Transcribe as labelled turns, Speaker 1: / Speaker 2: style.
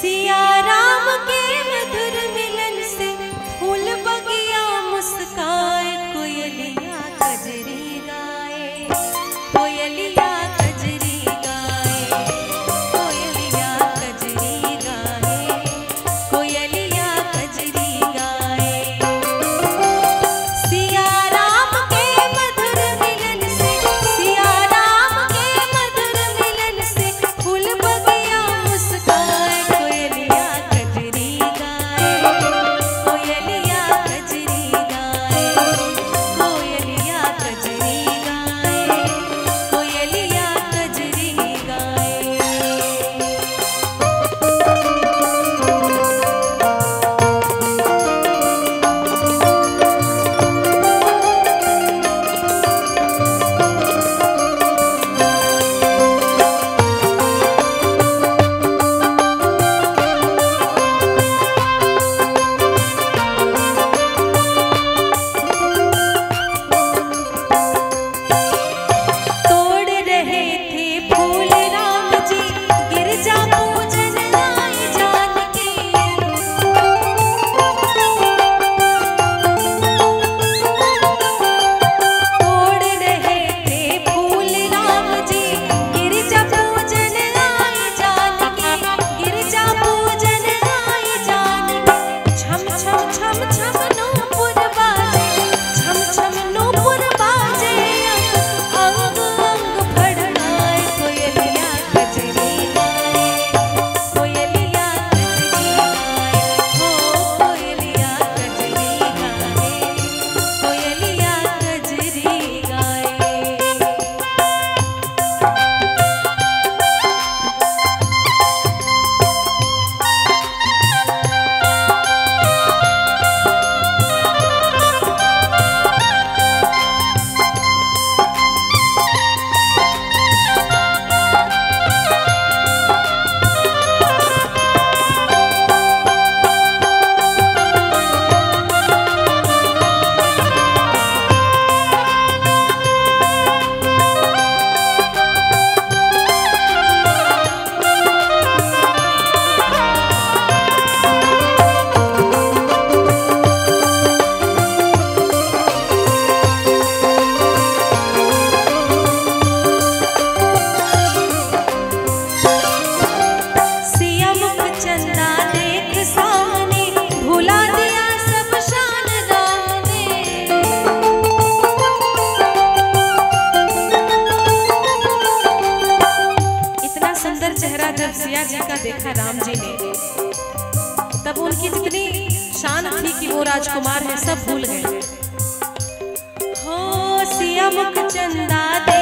Speaker 1: सिया राम के मधुर मिलन से फूल बगिया मुस्काए, कोयलिया कजरी गाए, कोयलिया कजरी गाए, कोयलिया कजरी गाए, कोयलिया कजरी गाए। सिया राम के मधुर मिलन से, सिया राम के मधुर मिलन से फूल बगिया मुस्काए, कोयलिया कजरी गाए, कोयलिया कजरी गाए, कोयलिया कजरी गाए, कोयलिया कजरी गाए। तोड़ रहे थे फूल राम जी, गिरजा पूजन आई जानकी। तोड़ रहे थे फूल राम जी, गिरजा पूजन आई जानकी, गिरजा पूजन आई जानकी। छम छम छम छम नूपुर बाजे, छम छम नूपुर बाजे, अंग अंग फड़काए, कोयलिया कजरी गाए, कोयलिया कजरी गाए, हो कोयलिया कजरी गाए, कोयलिया कजरी गाए। सिया मुख चंदा देख सामने, भुला दिया सब शान राम ने। इतना सुंदर चेहरा जब सिया जी का देखा राम जी ने, तब उनकी जितनी शान थी कि वो राजकुमार है सब भूल गए। हो सिया मुख चंदा